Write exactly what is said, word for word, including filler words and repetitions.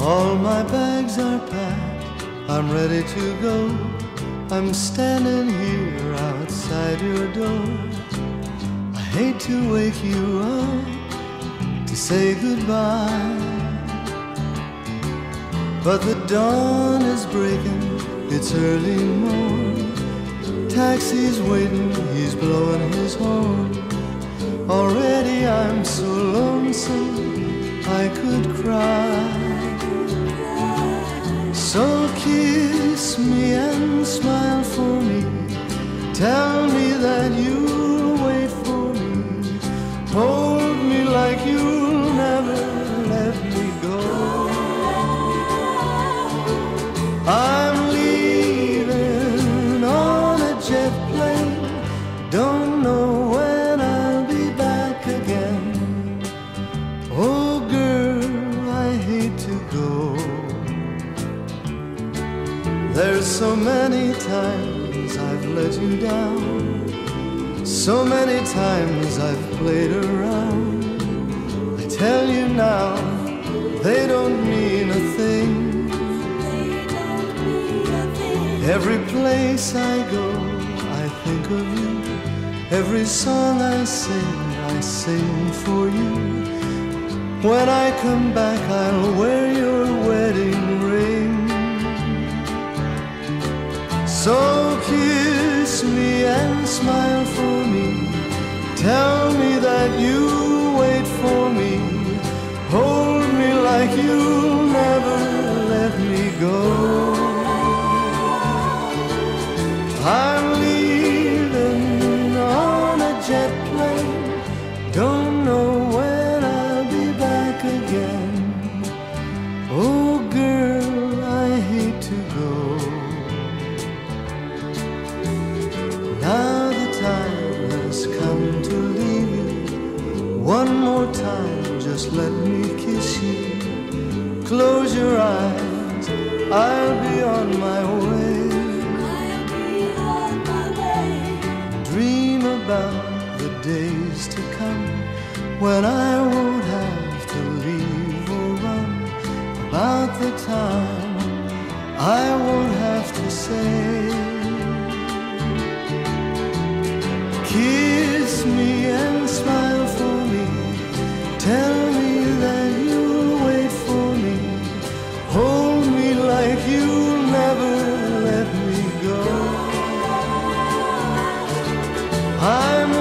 All my bags are packed, I'm ready to go. I'm standing here outside your door. I hate to wake you up to say goodbye, but the dawn is breaking, it's early morn. Taxi's waiting, he's blowing his horn. Already I'm so lonesome I could cry. So kiss me and smile for me. Tell me that you'll wait for me. Hold me like you'll never let me go. I'm leaving on a jet plane. Don't know when I'll be back again. Oh girl, I hate to go. There's so many times I've let you down, so many times I've played around. I tell you now, they don't mean a thing. Every place I go, I think of you. Every song I sing, I sing for you. When I come back, I'll wear your wedding ring. So kiss me and smile for me. Tell me that you'll wait for me. Hold me like you'll never let me go. I'm leaving on a jet plane. Don't know when I'll be back again. Oh girl, I hate to go. Now the time has come to leave you. One more time, just let me kiss you. Close your eyes, I'll be on my way. I'll be on my way. Dream about the days to come when I won't have to leave or run. About the time I won't have to say. Kiss me and smile for me. Tell me that you'll wait for me. Hold me like you'll never let me go. I'm